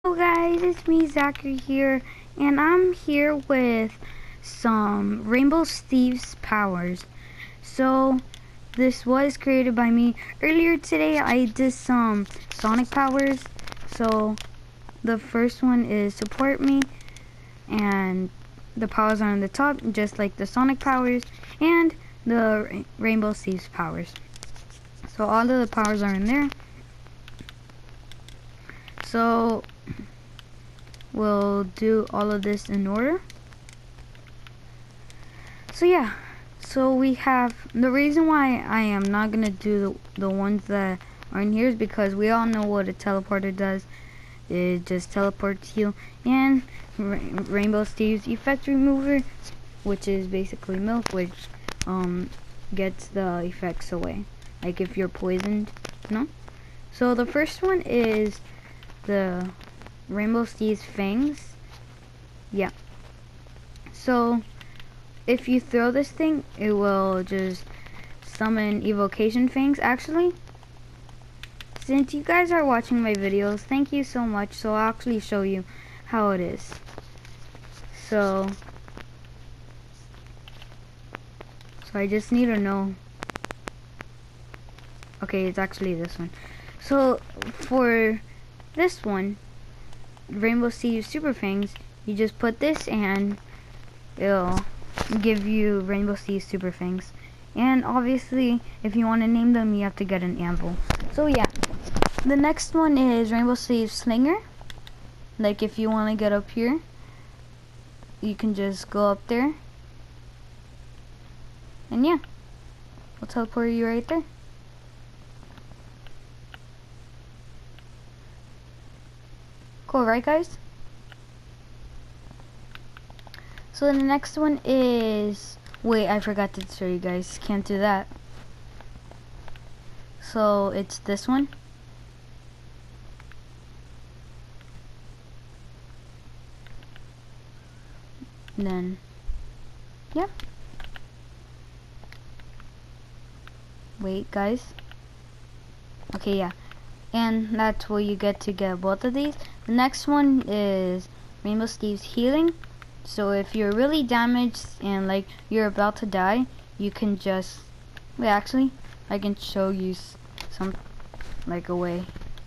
Guys, it's me, Zachary here, and I'm here with some Rainbow Steve's powers. So this was created by me. Earlier today I did some Sonic powers. So the first one is support me, and the powers are on the top just like the Sonic powers and the Rainbow Steve's powers. So all of the powers are in there. So we'll do all of this in order. So yeah, so we have, the reason why I am not gonna do the ones that are in here is because we all know what a teleporter does. It just teleports you, and Rainbow Steve's effect remover, which is basically milk, which gets the effects away, like if you're poisoned, no? So the first one is the Rainbow Steve's fangs. Yeah. So if you throw this thing, it will just summon evocation fangs. Actually, since you guys are watching my videos, thank you so much. So I'll actually show you how it is. So I just need to know. Okay, it's actually this one. So for this one, Rainbow Steve's Super Fangs, you just put this and it'll give you Rainbow Steve's Super Fangs. And obviously, if you want to name them, you have to get an anvil. So yeah, the next one is Rainbow Steve's Slinger. Like if you want to get up here, you can just go up there. And yeah, we'll teleport you right there. Cool, right guys? So the next one is, wait, I forgot to show you guys, can't do that. So it's this one. Then, yep. Wait guys. Okay, yeah. And that's what you get to get both of these. The next one is Rainbow Steve's Healing. So if you're really damaged and like you're about to die, you can just, wait, actually I can show you some, like, a way.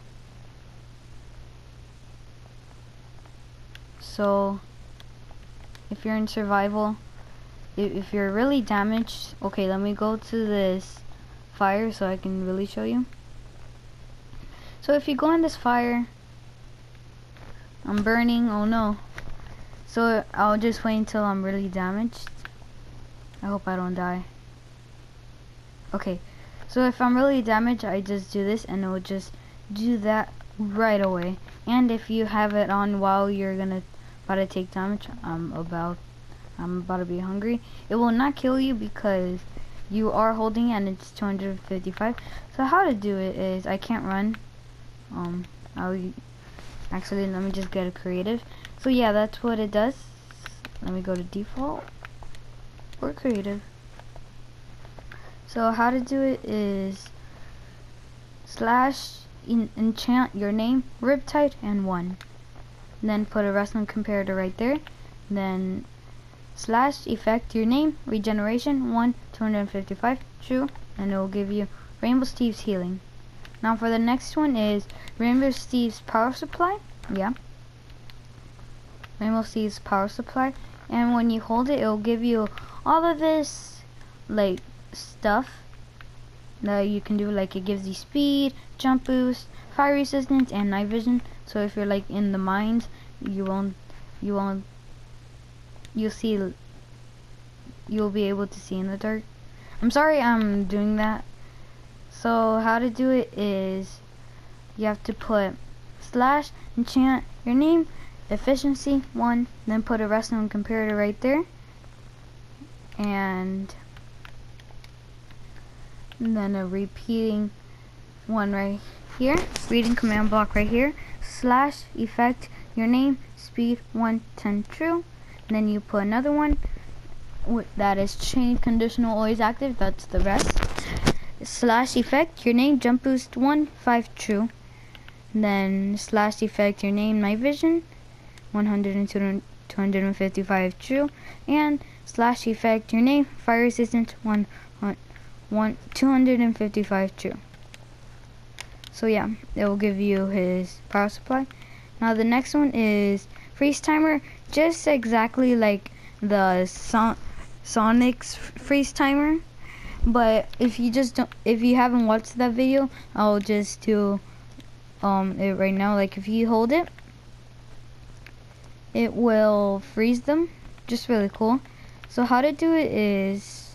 So if you're in survival, if you're really damaged, okay, let me go to this fire so I can really show you. So if you go in this fire, I'm burning, oh no. So I'll just wait until I'm really damaged. I hope I don't die. Okay, so if I'm really damaged, I just do this and it will just do that right away. And if you have it on while you're about to take damage, I'm about to be hungry, it will not kill you because you are holding it and it's 255. So how to do it is, I can't run. Actually, let me just get a creative. So yeah, that's what it does. Let me go to default or creative. So how to do it is slash enchant your name, Riptide, and 1. Then put a wrestling comparator right there. Then slash effect your name, regeneration 1, 255, true, and it will give you Rainbow Steve's Healing. Now for the next one is Rainbow Steve's Power Supply. Yeah. Rainbow Steve's Power Supply. And when you hold it, it'll give you all of this, like, stuff that you can do. Like, it gives you speed, jump boost, fire resistance, and night vision. So if you're, like, in the mines, you'll be able to see in the dark. I'm sorry I'm doing that. So how to do it is, you have to put slash enchant your name, efficiency 1, then put a wrestling comparator right there, and then a repeating one right here, reading command block right here, slash effect your name, speed 1, 10 true, and then you put another one that is chain conditional always active, that's the rest, slash effect your name, jump boost 1, 5 true, then slash effect your name night vision 100 and 255 true, and slash effect your name fire resistant 255 true. So yeah, it will give you his power supply. Now the next one is freeze timer, just exactly like the Sonic's freeze timer. But if you haven't watched that video, I'll just do it right now. Like if you hold it, it will freeze them. Just really cool. So how to do it is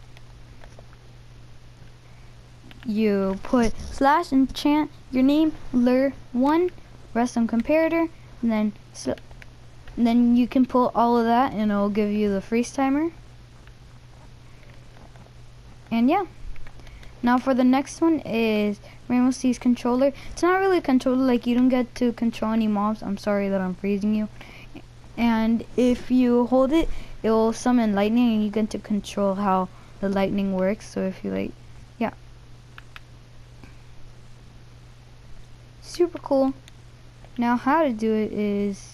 you put slash enchant your name lure 1 rest on comparator, and then you can pull all of that and it'll give you the freeze timer. And yeah, now for the next one is Rainbow Six controller. It's not really a controller, like you don't get to control any mobs. I'm sorry that I'm freezing you. And if you hold it, it will summon lightning and you get to control how the lightning works. So if you like, yeah, super cool. Now how to do it is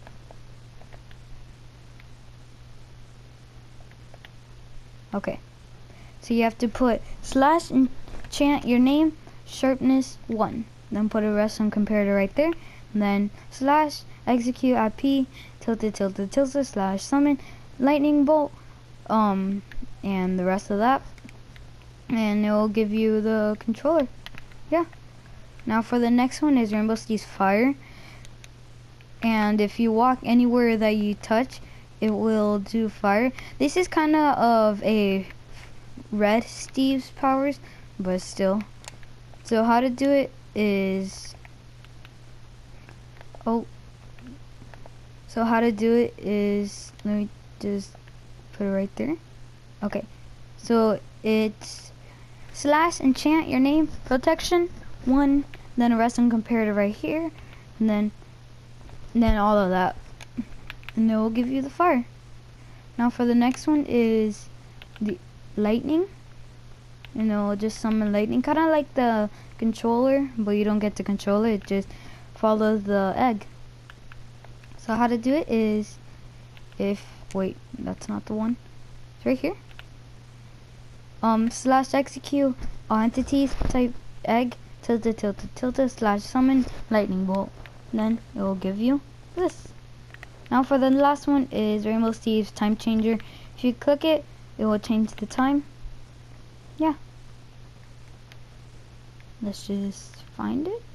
okay. So you have to put slash enchant your name sharpness 1, then put a rest on comparator right there, and then slash execute IP tilted slash summon lightning bolt and the rest of that, and it will give you the controller. Yeah. Now for the next one is Rainbow Six fire, and if you walk anywhere that you touch, it will do fire. This is kind of a Red Steve's powers, but still. So how to do it is let me just put it right there. Okay, so it's slash enchant your name protection 1, then a rest on comparator right here, and then all of that, and it will give you the fire. Now for the next one is the lightning, and it will just summon lightning, kind of like the controller, but you don't get to control it, it just follows the egg. So how to do it is, wait, that's not the one, it's right here. Slash execute all entities type egg tilde slash summon lightning bolt, then it will give you this. Now for the last one is Rainbow Steve's time changer. If you click it, it will change the time. Yeah. Let's just find it.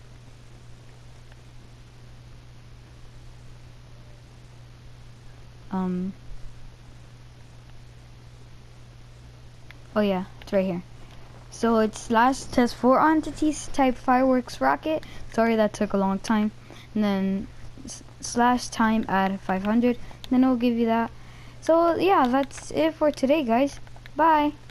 Oh yeah, it's right here. So it's slash test 4 entities type fireworks rocket. Sorry that took a long time. And then slash time at 500. Then it'll give you that. So yeah, that's it for today, guys. Bye.